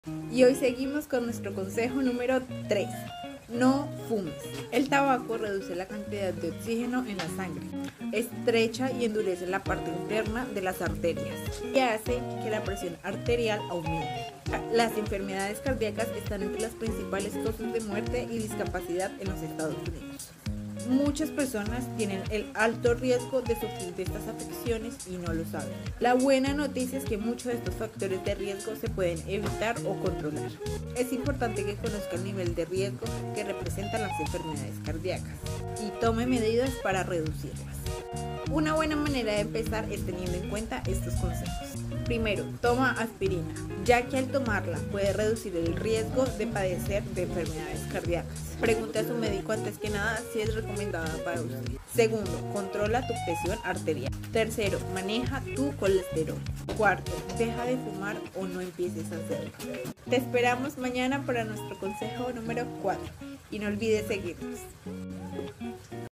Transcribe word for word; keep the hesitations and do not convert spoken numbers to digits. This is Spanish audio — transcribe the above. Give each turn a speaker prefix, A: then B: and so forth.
A: Y hoy seguimos con nuestro consejo número tres. No fumes. El tabaco reduce la cantidad de oxígeno en la sangre, estrecha y endurece la parte interna de las arterias y hace que la presión arterial aumente. Las enfermedades cardíacas están entre las principales causas de muerte y discapacidad en los Estados Unidos. Muchas personas tienen el alto riesgo de sufrir de estas afecciones y no lo saben. La buena noticia es que muchos de estos factores de riesgo se pueden evitar o controlar. Es importante que conozca el nivel de riesgo que representan las enfermedades cardíacas y tome medidas para reducirlas. Una buena manera de empezar es teniendo en cuenta estos consejos. Primero, toma aspirina, ya que al tomarla puede reducir el riesgo de padecer de enfermedades cardíacas. Pregunte a su médico antes que nada si es recomendada para usted. Segundo, controla tu presión arterial. Tercero, maneja tu colesterol. Cuarto, deja de fumar o no empieces a hacerlo. Te esperamos mañana para nuestro consejo número cuatro y no olvides seguirnos.